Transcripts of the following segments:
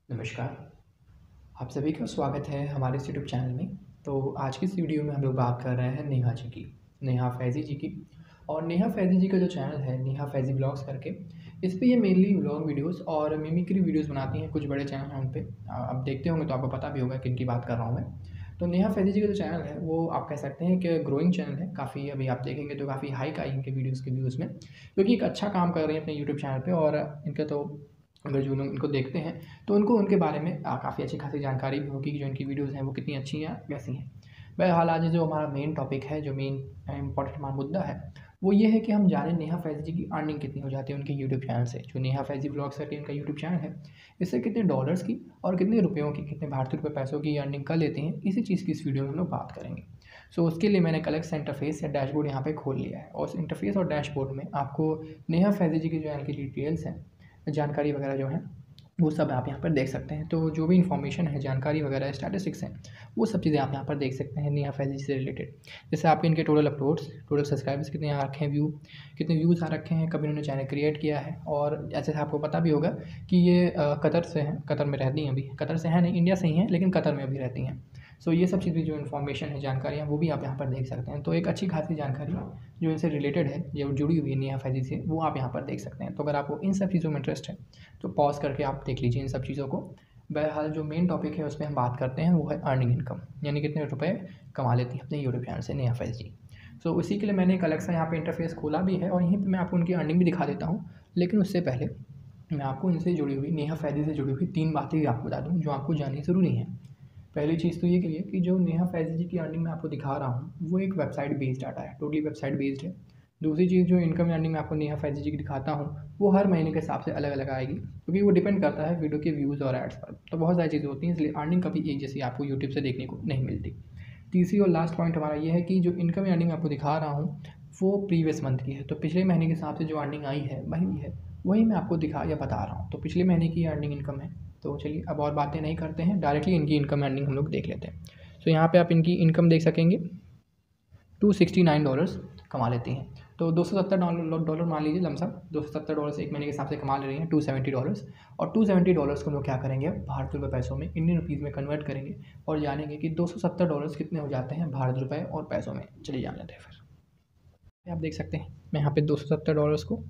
नमस्कार, आप सभी का स्वागत है हमारे इस यूट्यूब चैनल में। तो आज की इस वीडियो में हम लोग बात कर रहे हैं नेहा जी की, नेहा फ़ैज़ी जी की। और नेहा फ़ैज़ी जी का जो चैनल है, नेहा फ़ैज़ी व्लॉग्स करके, इस पे ये मेनली व्लॉग वीडियोज़ और मिमिक्री वीडियोज़ बनाती हैं। कुछ बड़े चैनल हैं उन पे। आप देखते होंगे तो आपको पता भी होगा किनकी बात कर रहा हूँ मैं। तो नेहा फ़ैज़ी जी का जो चैनल है, वो आप कह सकते हैं कि ग्रोइंग चैनल है। काफ़ी अभी आप देखेंगे तो काफ़ी हाइक आई इनके वीडियोज़ के व्यूज़ में, क्योंकि एक अच्छा काम कर रही हैं अपने यूट्यूब चैनल पे। और इनका तो अगर जो लोग इनको देखते हैं तो उनको उनके बारे में काफ़ी अच्छी खासी जानकारी भी होगी कि जो इनकी वीडियोज़ हैं वो कितनी अच्छी हैं, कैसी हैं। बहरहाल आज जो हमारा मेन टॉपिक है, जो मेन इम्पोर्टेंट हमारा मुद्दा है, वो ये है कि हम जानें नेहा फ़ैज़ी जी की अर्निंग कितनी हो जाती है उनके यूट्यूब चैनल से। जो नेहा फ़ैज़ी व्लॉग्स करके उनका यूट्यूब चैनल है, इससे कितने डॉलर्स की और कितने रुपयों की, कितने भारतीय रुपए पैसों की अर्निंग कर लेते हैं, इसी चीज़ की इस वीडियो में हम लोग बात करेंगे। सो उसके लिए मैंने कल से इंटरफ़ेस या डैशबोर्ड यहाँ पे खोल लिया है, और उस इंटरफ़ेस और डैशबोर्ड में आपको नेहा फ़ैज़ी जी की जो इनकी डिटेल्स हैं, जानकारी वगैरह जो है, वो सब आप यहाँ पर देख सकते हैं। तो जो भी इन्फॉर्मेशन है, जानकारी वगैरह, स्टैटिस्टिक्स हैं, वो सब चीज़ें आप यहाँ पर देख सकते हैं नेहा फ़ैज़ी से रिलेटेड। जैसे आपके इनके टोटल अपलोड्स, टोटल सब्सक्राइबर्स कितने आ रखे हैं, कितने व्यूज़ आ रखे हैं, कब इन्होंने चैनल क्रिएट किया है। और जैसे आपको पता भी होगा कि ये कतर से हैं, कतर में रहती हैं अभी। कतर से हैं नहीं, इंडिया से ही हैं, लेकिन कतर में अभी रहती हैं। सो ये सब चीज़ें जो इन्फॉर्मेशन है, जानकारियाँ, वो भी आप यहाँ पर देख सकते हैं। तो एक अच्छी खासी जानकारी जो इनसे रिलेटेड है, जो जुड़ी हुई है नेहा फ़ैज़ी से, वो आप यहाँ पर देख सकते हैं। तो अगर आपको इन सब चीज़ों में इंटरेस्ट है तो पॉज़ करके आप देख लीजिए इन सब चीज़ों को। बहरहाल जो मेन टॉपिक है उसमें हम बात करते हैं, वो है अर्निंग इनकम, यानी कितने रुपए कमा लेती है अपने यूट्यूब चैनल से नेहा फ़ैज़ी। सो उसी के लिए मैंने एक अलग सा यहाँ पे इंटरफ़ेस खोला भी है, और यहीं पे मैं आपको उनकी अर्निंग भी दिखा देता हूँ। लेकिन उससे पहले मैं आपको इनसे जुड़ी हुई, नेहा फ़ैज़ी से जुड़ी हुई 3 बातें भी आपको बता दूँ जो आपको जाननी ज़रूरी हैं। पहली चीज़ तो ये कहिए कि जो नेहा फ़ैज़ी जी की अर्निंग मैं आपको दिखा रहा हूँ, वो एक वेबसाइट बेस्ड डाटा है, टोटली वेबसाइट बेस्ड है। दूसरी चीज़, जो इनकम अर्निंग मैं आपको नेहा फ़ैज़ी जी की दिखाता हूँ, वो हर महीने के हिसाब से अलग-अलग आएगी, क्योंकि वो डिपेंड करता है वीडियो के व्यूज़ और एड्स पर। तो बहुत सारी चीज़ें होती हैं, इसलिए अर्निंग कभी एक जैसी आपको यूट्यूब से देखने को नहीं मिलती। तीसरी और लास्ट पॉइंट हमारा ये है कि जो इनकम अर्निंग मैं आपको दिखा रहा हूँ, वो प्रीवियस मंथ की है। तो पिछले महीने के हिसाब से जो अर्निंग आई है, वही मैं आपको दिखा या बता रहा हूँ। तो पिछले महीने की अर्निंग इनकम है। तो चलिए अब और बातें नहीं करते हैं, डायरेक्टली इनकी इनकम अर्निंग हम लोग देख लेते हैं। सो यहाँ पे आप इनकी इनकम देख सकेंगे, $269 कमा लेती हैं। तो $270 मान लीजिए लमसम, $270 एक महीने के हिसाब से कमा ले रही हैं, $270। और $270 को हम लोग क्या करेंगे, भारतीय रुपये पैसों में, इंडियन रुपीज़ में कन्वर्ट करेंगे और जानेंगे कि $270 कितने हो जाते हैं भारतीय रुपये और पैसों में। चलिए जान लेते हैं फिर। आप देख सकते हैं, मैं यहाँ पे $270 को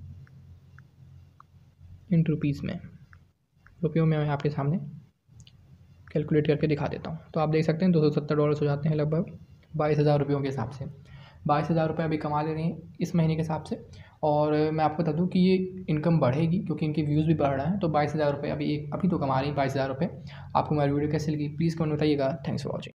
इन रुपीज़ में, रुपयों में मैं आपके सामने कैलकुलेट करके दिखा देता हूँ। तो आप देख सकते हैं $270 हो जाते हैं लगभग 22,000 रुपयों के हिसाब से। 22,000 रुपये अभी कमा ले रही हैं इस महीने के हिसाब से। और मैं आपको बता दूँ कि ये इनकम बढ़ेगी, क्योंकि इनके व्यूज़ भी बढ़ रहे हैं। तो 22,000 रुपये अभी तो कमा रही हैं 22,000 रुपये। आपको हमारी वीडियो कैसी लगी, प्लीज़ कमेंट बताइएगा। Thanks for watching.